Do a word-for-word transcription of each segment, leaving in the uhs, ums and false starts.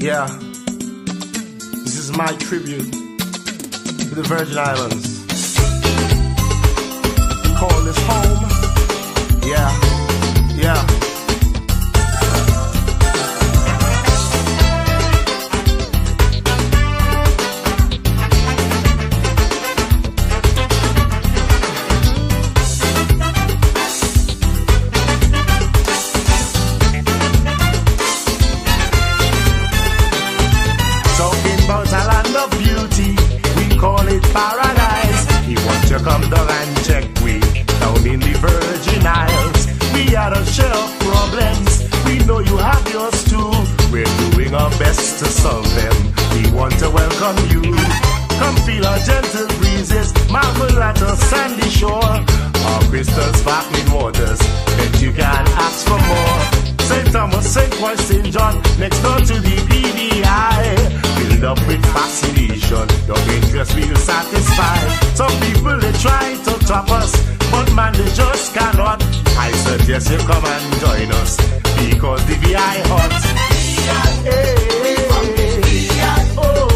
Yeah, this is my tribute to the Virgin Islands. Call this home. Yeah, yeah. Paradise. He wants to come down and check we down in the Virgin Isles. We had a share of problems. We know you have yours too. We're doing our best to solve them. We want to welcome you. Come feel our gentle breezes, marvel at a sandy shore. Our crystal sparkling waters, bet you can ask for more. Saint Thomas, Saint Paul, Saint John, next door to the P D I. Filled up with fascination, your interest will satisfy. Some people they try to top us, but man they just cannot. I suggest you come and join us, because the V I hot. Hey, oh.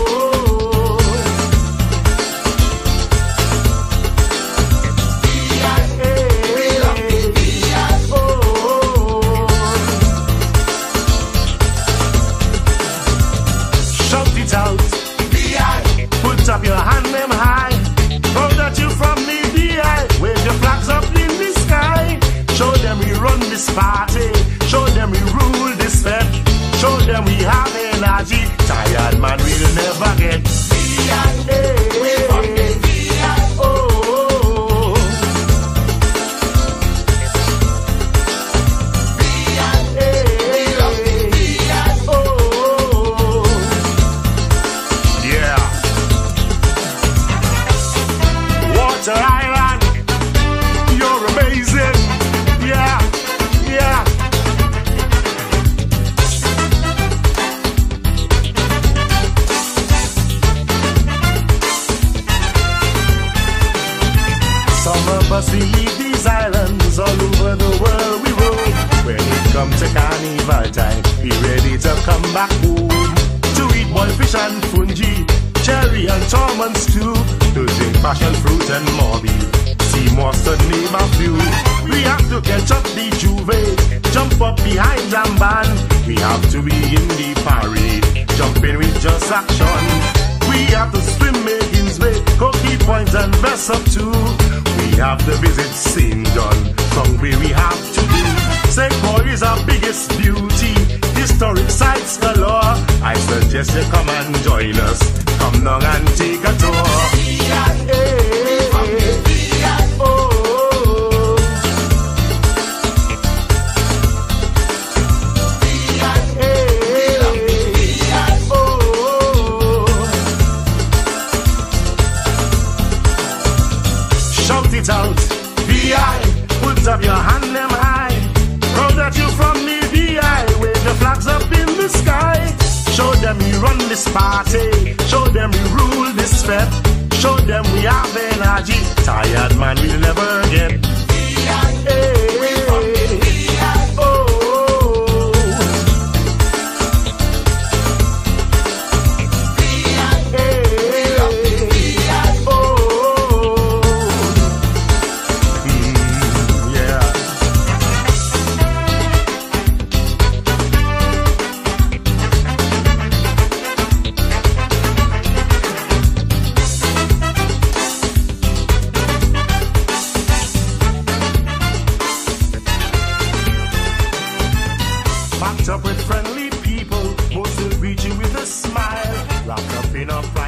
Put up your hand them high. Know that you from the V I. Wave your flags up in the sky. Show them we run this party. Show them we rule this fete. Show them we have energy. Tired man will never get. V I, hey, we from the V I. Oh, oh, oh. V I, hey, we from the V I. Oh, oh, oh. Yeah. Water Island, you're amazing. Yeah, yeah. Some of us we leave these islands all over the world we roam. When it comes to carnival time, we ready to come back home. To eat boiled fish and fungi, cherry and torments too. To drink passion fruit and morbi, sea moss to name a few. We have to catch up the juve, jump up behind Jamban. We have to be in the parade, jumping with just action. We have to swim Megan's Bay, Cookie Point and Vess up too. We have to visit Saint John, somewhere we have to do. Saint Paul is our biggest beauty, historic sites galore. I suggest you come and join us, come down and take a tour. Hey, oh, oh. Hey, oh, oh. Shout it out, V I, put up your hand them high. Proud that you from the V I, wave the flags up in the sky. Show them we run this party, show them we rule this fete. Show them we have energy, tired man will never get. Hey, oh, oh. Hey, oh, oh. Mm, yeah. Packed up with friendly people, most will greet you with a smile. Wrapped up in a